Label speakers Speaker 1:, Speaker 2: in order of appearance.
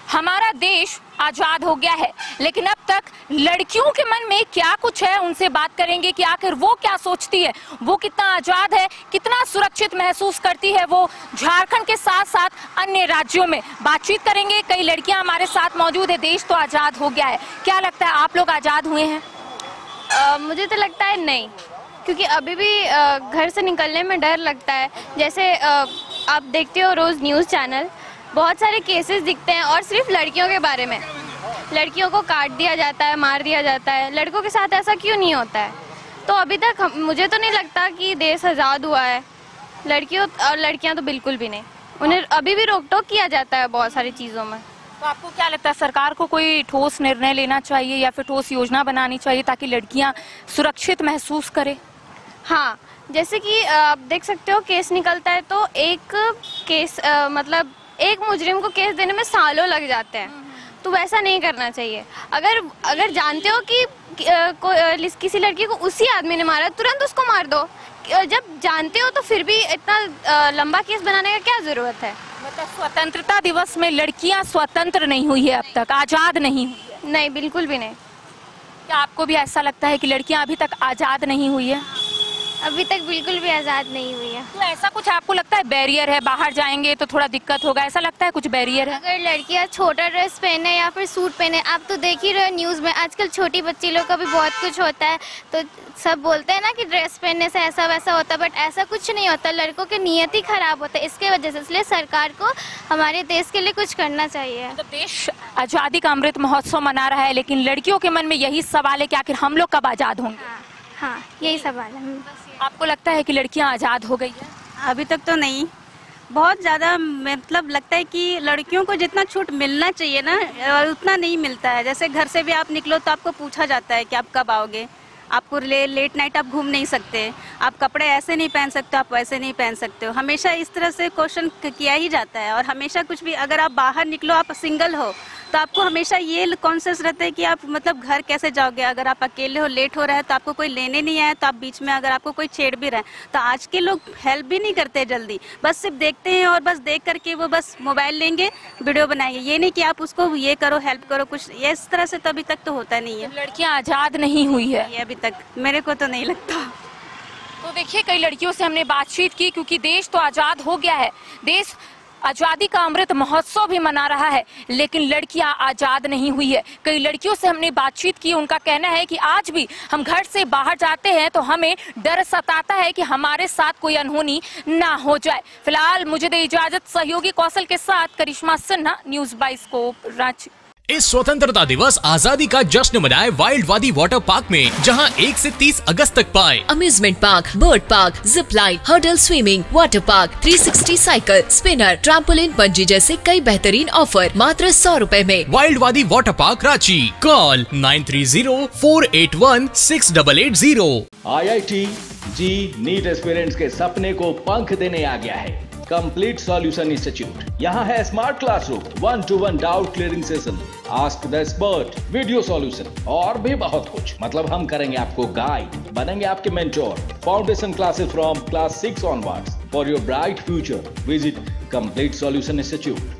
Speaker 1: हमारा देश आजाद हो गया है, लेकिन अब तक लड़कियों के मन में क्या कुछ है, उनसे बात करेंगे कि आखिर वो क्या सोचती है, वो कितना आजाद है, कितना सुरक्षित महसूस करती है वो झारखंड के साथ साथ अन्य राज्यों में। बातचीत करेंगे, कई लड़कियां हमारे साथ मौजूद है। देश तो आजाद हो गया है, क्या लगता है आप लोग आजाद हुए हैं?
Speaker 2: मुझे तो लगता है नहीं, क्योंकि अभी भी घर से निकलने में डर लगता है। जैसे आप देखते हो रोज़ न्यूज़ चैनल, बहुत सारे केसेस दिखते हैं और सिर्फ लड़कियों के बारे में। लड़कियों को काट दिया जाता है, मार दिया जाता है। लड़कों के साथ ऐसा क्यों नहीं होता है? तो अभी तक मुझे तो नहीं लगता कि देश आज़ाद हुआ है। लड़कियों और लड़कियां तो बिल्कुल भी नहीं, उन्हें अभी भी रोक टोक किया जाता है बहुत सारी चीज़ों में।
Speaker 1: तो आपको क्या लगता है, सरकार को कोई ठोस निर्णय लेना चाहिए या फिर ठोस योजना बनानी चाहिए ताकि लड़कियां सुरक्षित महसूस करें?
Speaker 2: हाँ, जैसे कि आप देख सकते हो केस निकलता है तो एक केस मतलब एक मुजरिम को केस देने में सालों लग जाते हैं, तो वैसा नहीं करना चाहिए। अगर जानते हो कि किसी लड़की को उसी आदमी ने मारा, तुरंत उसको मार दो। जब जानते हो तो फिर भी इतना लंबा केस बनाने का क्या जरूरत है?
Speaker 1: मतलब स्वतंत्रता दिवस में लड़कियां स्वतंत्र नहीं हुई है, अब तक आजाद नहीं हुई है?
Speaker 2: नहीं, बिल्कुल भी नहीं।
Speaker 1: क्या आपको भी ऐसा लगता है कि लड़कियां अभी तक आजाद नहीं हुई है?
Speaker 2: अभी तक बिल्कुल भी आज़ाद नहीं हुई है।
Speaker 1: तो ऐसा कुछ आपको लगता है बैरियर है, बाहर जाएंगे तो थोड़ा दिक्कत होगा, ऐसा लगता है कुछ बैरियर है?
Speaker 2: अगर लड़कियां छोटा ड्रेस पहने या फिर सूट पहने, आप तो देख ही रहे हो न्यूज़ में, आजकल छोटी बच्ची लोग का भी बहुत कुछ होता है। तो सब बोलते हैं ना कि ड्रेस पहनने से ऐसा वैसा होता है, बट ऐसा कुछ नहीं होता। लड़कों की नीयत ही खराब होता है इसके वजह से। इसलिए सरकार को हमारे देश के लिए कुछ करना चाहिए।
Speaker 1: तो देश आज़ादी का अमृत महोत्सव मना रहा है, लेकिन लड़कियों के मन में यही सवाल है कि आखिर हम लोग कब आज़ाद होंगे?
Speaker 2: हाँ, यही सवाल है।
Speaker 1: आपको लगता है कि लड़कियां आज़ाद हो गई है?
Speaker 3: अभी तक तो नहीं, बहुत ज़्यादा मतलब लगता है कि लड़कियों को जितना छूट मिलना चाहिए ना, उतना नहीं मिलता है। जैसे घर से भी आप निकलो तो आपको पूछा जाता है कि आप कब आओगे, आपको लेट नाइट आप घूम नहीं सकते, आप कपड़े ऐसे नहीं पहन सकते, आप वैसे नहीं पहन सकते हो। हमेशा इस तरह से क्वेश्चन किया ही जाता है। और हमेशा कुछ भी, अगर आप बाहर निकलो, आप सिंगल हो तो आपको हमेशा ये कॉन्शियस रहता है कि आप मतलब घर कैसे जाओगे। अगर आप अकेले हो, लेट हो रहा है तो आपको कोई लेने नहीं आया, तो आप बीच में अगर आपको कोई छेड़ भी रहा है तो आज के लोग हेल्प भी नहीं करते जल्दी, बस सिर्फ देखते हैं और बस देख करके वो बस मोबाइल लेंगे, वीडियो बनाएंगे। ये नहीं कि आप उसको ये करो, हेल्प करो, कुछ ये इस तरह से तो अभी तक तो होता नहीं है।
Speaker 1: लड़कियां आज़ाद नहीं हुई है
Speaker 3: ये अभी तक मेरे को तो नहीं लगता।
Speaker 1: तो देखिए, कई लड़कियों से हमने बातचीत की, क्योंकि देश तो आज़ाद हो गया है, देश आज़ादी का अमृत महोत्सव भी मना रहा है, लेकिन लड़कियां आज़ाद नहीं हुई है। कई लड़कियों से हमने बातचीत की, उनका कहना है कि आज भी हम घर से बाहर जाते हैं तो हमें डर सताता है कि हमारे साथ कोई अनहोनी ना हो जाए। फिलहाल मुझे दे इजाजत, सहयोगी कौशल के साथ करिश्मा सिन्हा, न्यूज़ 22 को रांची।
Speaker 4: इस स्वतंत्रता दिवस आजादी का जश्न मनाए वाइल्ड वादी वाटर पार्क में, जहां 1 से 30 अगस्त तक पाए
Speaker 5: amusement park, bird park, zip line, hurdle swimming, water park, 360 cycle, spinner, trampoline, bungee जैसे कई बेहतरीन ऑफर मात्र 100 रुपए में।
Speaker 4: Wild wadi water park Ranchi, call 9304816880।
Speaker 6: IIT JEE NEET aspirants के सपने को पंख देने आ गया है कंप्लीट सॉल्यूशन इंस्टीट्यूट। यहाँ है smart classroom, 1-to-1 doubt clearing session, ask the expert, video solution और भी बहुत कुछ। मतलब हम करेंगे आपको गाइड, बनेंगे आपके mentor. Foundation classes from class 6 onwards for your bright future. Visit complete solution institute.